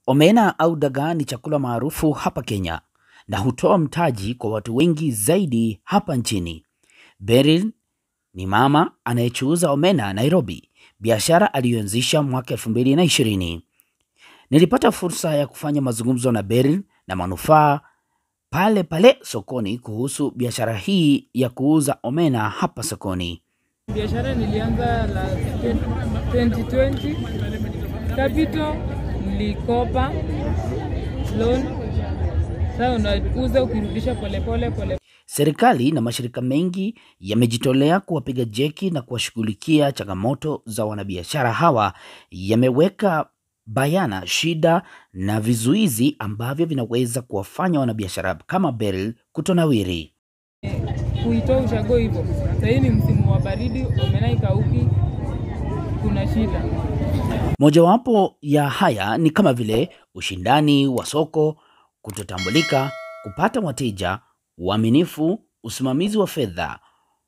Omena au dagaa ni chakula maarufu hapa Kenya na hutoa mtaji kwa watu wengi zaidi hapa nchini. Beril ni mama anayechuuza omena Nairobi, biashara aliyoanzisha mwaka 2020. Nilipata fursa ya kufanya mazungumzo na Beril na manufaa pale sokoni kuhusu biashara hii ya kuuza omena hapa sokoni. Biashara nilianza la 2020. Capital nilikopa loan. Sasa unauza ukirudisha pole. Serikali na mashirika mengi yamejitolea kuwapiga jeki na kuwashughulikia changamoto za wanabiashara hawa. Yameweka bayana shida na vizuizi ambavyo vinaweza kuwafanya wanabiashara kama Beril kutonawiri. Kuitoa ushago hivyo. Sasa hii ni msimu wa baridi, omena ikauki, kuna shida. Mojawapo ya haya ni kama vile ushindani wa soko, kutotambulika, kupata wateja, uaminifu, usimamizi wa fedha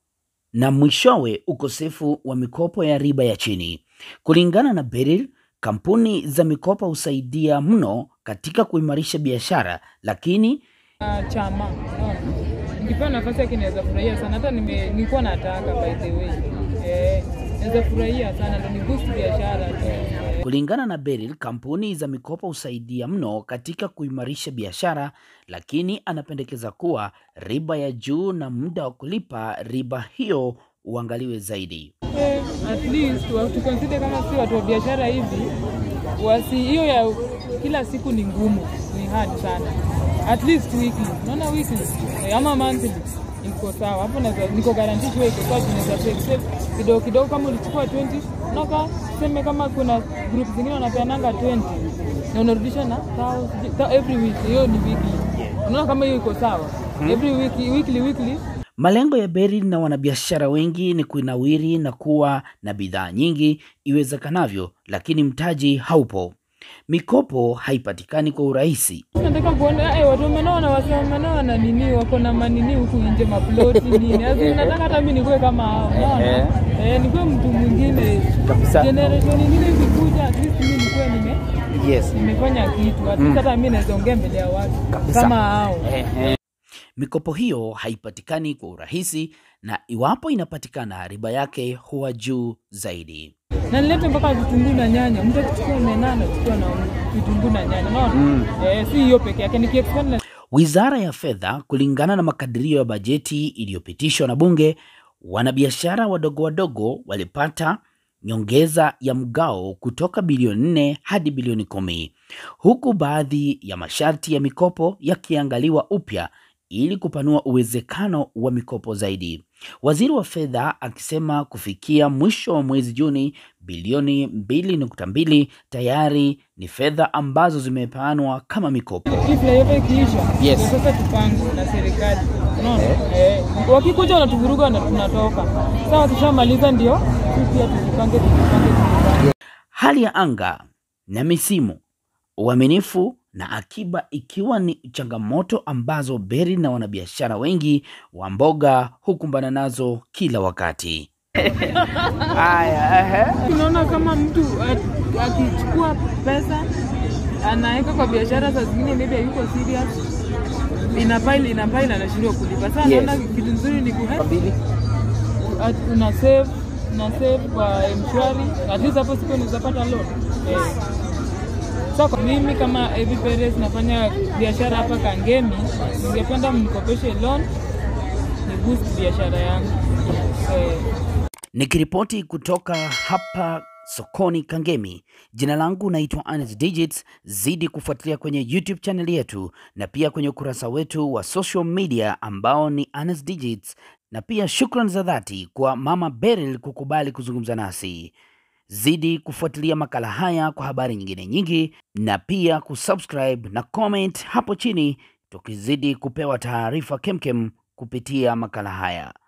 na mwishowe ukosefu wa mikopo ya riba ya chini. Kulingana na Beril, kampuni za mikopo husaidia mno katika kuimarisha biashara, lakini chama nikipewa nafasi yake naweza furahia sana. Hata nilikuwa nataka, by the way, naweza furahia sana, ndio ni boost biashara. Kulingana na Beril, kampuni za mikopo husaidia mno katika kuimarisha biashara, lakini anapendekeza kuwa riba ya juu na muda wa kulipa riba hiyo uangaliwe zaidi. At least to consider kama si watu wa biashara hivi, hiyo ya kila siku ni ngumu, ni hard sana. At least weekly, naona weekly ama monthly iko sawa. Hapo niko guarantee hiyo iko sawa. Tunaweza kidogo kama ulichukua 20 naka sema kama kuna group zingine wanapeananga 20 na unarudisha na 1000 every week. Hiyo ni weekly. Unaona kama hiyo iko sawa. Every weekly. Malengo ya Beril na wanabiashara wengi ni kuinawiri na kuwa na bidhaa nyingi iwezekanavyo, lakini mtaji haupo. Mikopo haipatikani kwa urahisi. Nataka kuona watu wamenona na nini, wako na manini huku nje, maploti nini. Nataka hata mimi nikuwe kama hao. Unaona? Nikuwe mtu mwingine kabisa. Generation nyingine ikikuja, at least mimi nikuwe nimefanya kitu. At least hata mimi naweza ongea mbele ya watu kama hao. Mikopo hiyo haipatikani kwa urahisi, na iwapo inapatikana riba yake huwa juu zaidi. Na nilete mpaka vitunguu na nyanya. Mtu akichukua omena anachukua na vitunguu na nyanya. Unaona? Si hiyo peke yake, nikiexpand. Wizara ya Fedha, kulingana na makadirio ya bajeti iliyopitishwa na bunge, wanabiashara wadogo walipata nyongeza ya mgao kutoka bilioni 4 hadi bilioni 10, huku baadhi ya masharti ya mikopo yakiangaliwa upya ili kupanua uwezekano wa mikopo zaidi. Waziri wa Fedha akisema kufikia mwisho wa mwezi Juni, bilioni 2.2 tayari ni fedha ambazo zimepeanwa kama mikopo. Kifla yote ikiisha, sasa tupange na serikali. Unaona? Wakikuja wanatuvuruga na tunatoka. Sasa tushamaliza ndio pia tupange. Hali ya anga na misimu, uaminifu na akiba ikiwa ni changamoto ambazo Beril na wanabiashara wengi wa mboga hukumbana nazo kila wakati. Tunaona kama mtu akichukua pesa anaweka kwa biashara, saa zingine maybe yuko serious, inapaila anashindwa kulipa. Sasa naona kitu nzuri ni una save kwa mshwari, at least hapo siku unapata loan. Sasa mimi kama Evi Perez nafanya biashara hapa Kangemi, ningependa mnikopeshe loan ni boost biashara yangu. Nikiripoti kutoka hapa sokoni Kangemi, jina langu naitwa Arnest. Zidi kufuatilia kwenye YouTube channel yetu na pia kwenye ukurasa wetu wa social media ambao ni Arnest, na pia shukrani za dhati kwa mama Beril kukubali kuzungumza nasi. Zidi kufuatilia makala haya kwa habari nyingine nyingi, na pia kusubscribe na comment hapo chini, tukizidi kupewa taarifa kemkem kupitia makala haya.